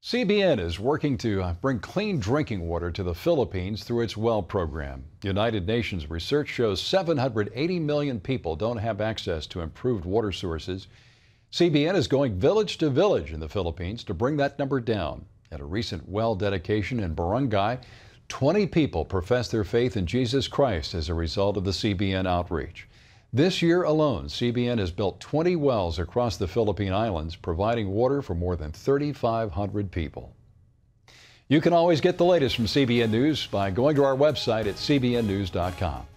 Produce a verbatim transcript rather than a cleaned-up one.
C B N is working to uh, bring clean drinking water to the Philippines through its well program. United Nations research shows seven hundred eighty million people don't have access to improved water sources. C B N is going village to village in the Philippines to bring that number down. At a recent well dedication in Barangay, twenty people professed their faith in Jesus Christ as a result of the C B N outreach. This year alone, C B N has built twenty wells across the Philippine Islands, providing water for more than thirty-five hundred people. You can always get the latest from C B N News by going to our website at C B N news dot com.